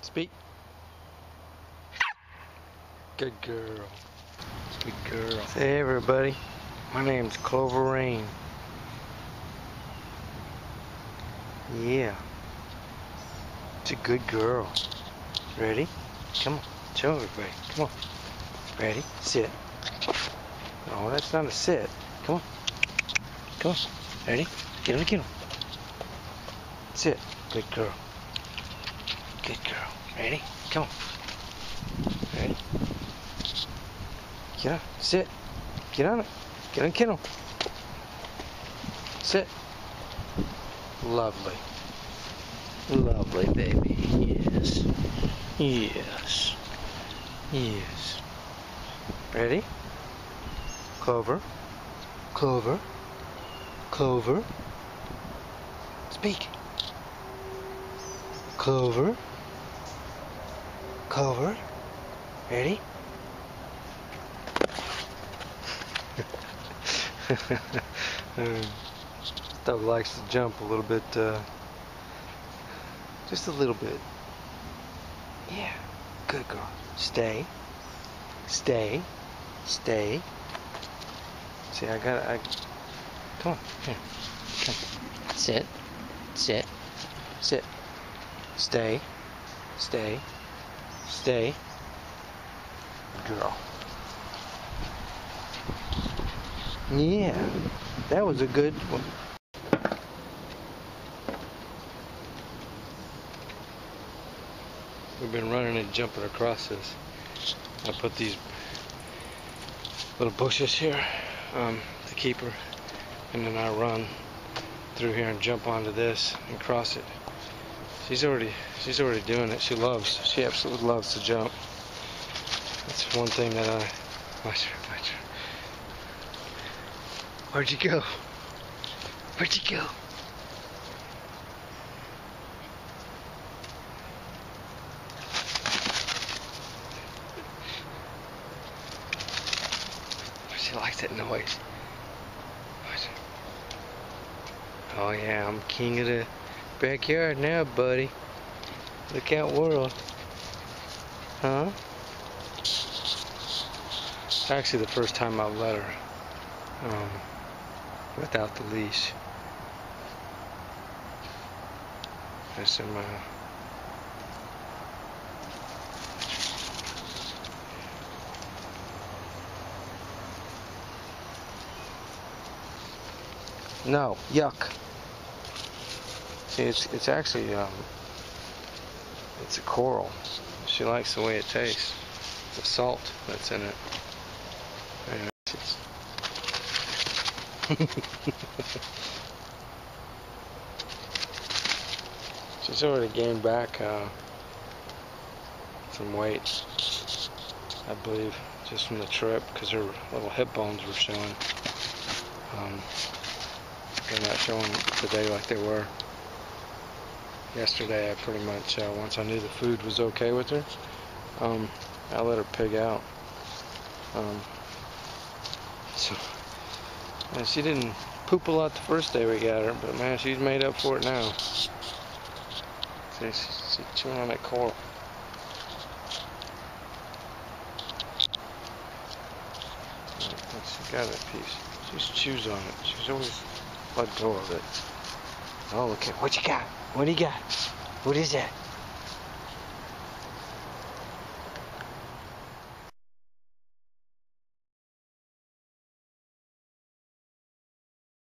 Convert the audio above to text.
Speak. Good girl. Good girl. Say hey everybody. My name's Clover Rain. Yeah. It's a good girl. Ready? Come on. Show everybody. Come on. Ready? Sit. No, that's not a sit. Come on. Come on. Ready? Get on. Get on. Sit. Good girl. Good girl. Ready? Come on. Ready? Get on. Sit. Get on it. Get on kennel. Sit. Lovely. Lovely baby. Yes. Yes. Yes. Ready? Clover. Clover. Clover. Speak. Clover. Clover. Ready? Dog likes to jump a little bit, just a little bit. Yeah, good girl. Stay. Stay. Stay. See, come on, here. Come. Sit. Sit. Sit. Stay. Stay. Stay. Girl. Yeah, that was a good one. We've been running and jumping across this. I put these little bushes here to keep her, and then I run through here and jump onto this and cross it. She's already doing it. She absolutely loves to jump. That's one thing that I watch her. Where'd you go? Where'd you go? She likes that noise. Oh yeah, I'm king of the backyard now, buddy. Look out, world. Huh? Actually, the first time I've let her without the leash. That's in my... No, yuck. See, it's actually it's a coral. She likes the way it tastes. It's the salt that's in it. And she's already gained back some weight, I believe, just from the trip, because her little hip bones were showing. They're not showing today like they were yesterday. I pretty much, once I knew the food was okay with her, I let her pig out. So, and she didn't poop a lot the first day we got her, but man, she's made up for it now. See, she's chewing on that coral. She got that piece. She just chews on it. She's always let go of it. Oh, look at what you got. What do you got? What is that?